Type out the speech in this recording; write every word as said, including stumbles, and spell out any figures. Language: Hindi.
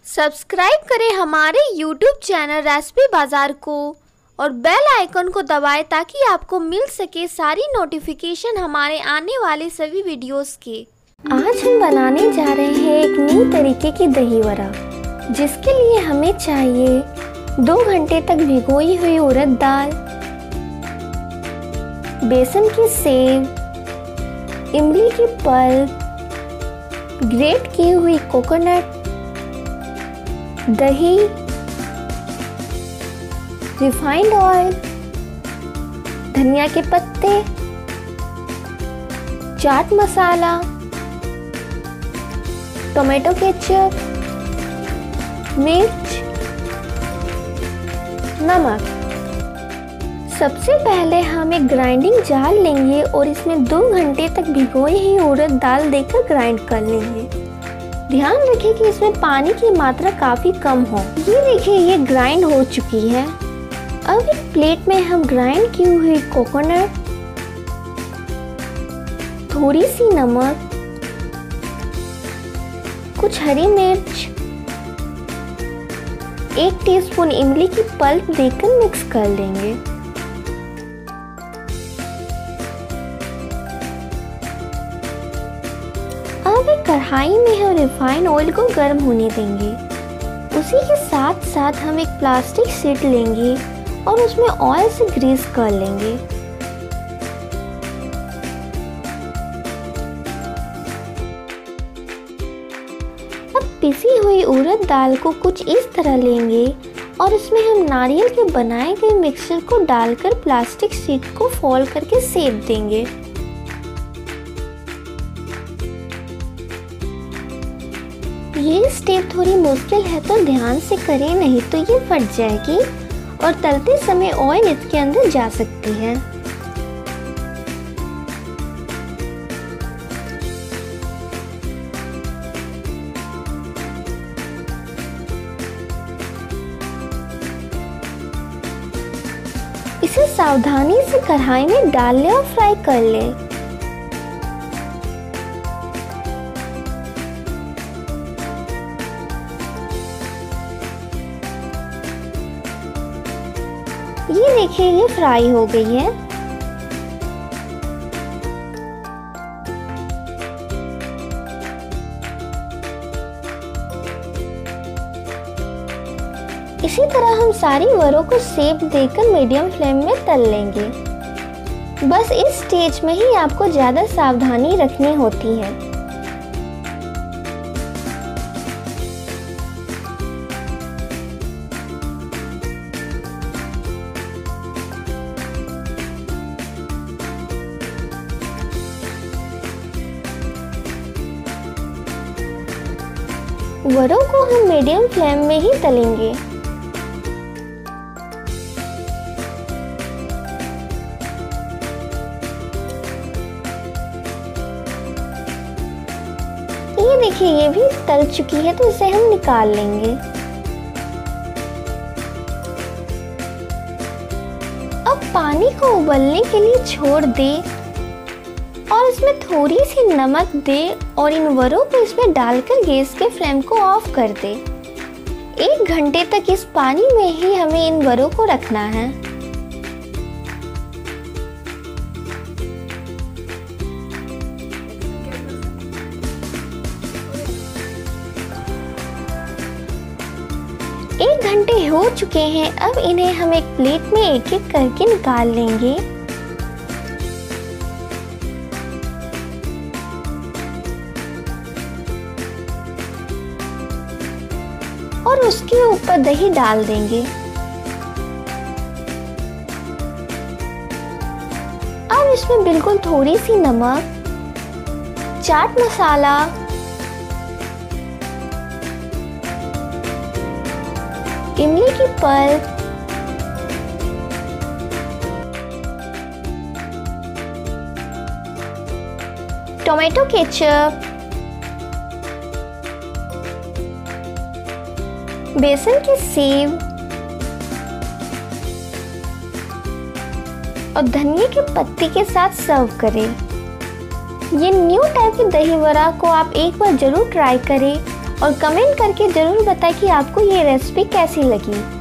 सब्सक्राइब करें हमारे यूट्यूब चैनल रेसिपी बाजार को और बेल आइकन को दबाएं ताकि आपको मिल सके सारी नोटिफिकेशन हमारे आने वाले सभी वीडियोस के। आज हम बनाने जा रहे हैं एक नई तरीके की दही वड़ा, जिसके लिए हमें चाहिए दो घंटे तक भिगोई हुई उड़द दाल, बेसन की सेव, इमली की पल्प, ग्रेट की हुई कोकोनट, दही, रिफाइंड ऑयल, धनिया के पत्ते, चाट मसाला, टोमेटो केचप, मिर्च, नमक। सबसे पहले हम एक ग्राइंडिंग जार लेंगे और इसमें दो घंटे तक भिगोई हुई उड़द दाल देकर ग्राइंड कर लेंगे। ध्यान रखें कि इसमें पानी की मात्रा काफ़ी कम हो। ये देखिए, ये ग्राइंड हो चुकी है। अब एक प्लेट में हम ग्राइंड की हुई कोकोनट, थोड़ी सी नमक, कुछ हरी मिर्च, एक टीस्पून इमली की पल्प देकर मिक्स कर लेंगे। अब एक कढ़ाई में हम रिफाइंड ऑयल को गर्म होने देंगे। उसी के साथ साथ हम एक प्लास्टिक शीट लेंगे और उसमें ऑयल से ग्रीस कर लेंगे। अब पिसी हुई उड़द दाल को कुछ इस तरह लेंगे और इसमें हम नारियल के बनाए गए मिक्सचर को डालकर प्लास्टिक शीट को फोल्ड करके सेक देंगे। ये स्टेप थोड़ी मुश्किल है तो ध्यान से करें, नहीं तो ये फट जाएगी और तलते समय ऑयल इसके अंदर जा सकती है। इसे सावधानी से कढ़ाई में डाल लें और फ्राई कर लें। ये देखिए, ये फ्राई हो गई है। इसी तरह हम सारी वड़ों को शेप देकर मीडियम फ्लेम में तल लेंगे। बस इस स्टेज में ही आपको ज़्यादा सावधानी रखनी होती है। वड़ों को हम मीडियम फ्लेम में ही तलेंगे। ये देखिए, ये भी तल चुकी है तो इसे हम निकाल लेंगे। अब पानी को उबलने के लिए छोड़ दें और इसमें थोड़ी सी नमक दे और इन वड़ों को इसमें डालकर गैस के फ्लेम को ऑफ कर दे। एक घंटे तक इस पानी में ही हमें इन वड़ों को रखना है। एक घंटे हो चुके हैं। अब इन्हें हम एक प्लेट में एक एक करके निकाल लेंगे। और उसके ऊपर दही डाल देंगे। अब इसमें बिल्कुल थोड़ी सी नमक, चाट मसाला, इमली की पल्प, टोमेटो केचप, बेसन की सेव और धनिया के पत्ते के साथ सर्व करें। ये न्यू टाइप की दही वड़ा को आप एक बार जरूर ट्राई करें और कमेंट करके ज़रूर बताएं कि आपको ये रेसिपी कैसी लगी।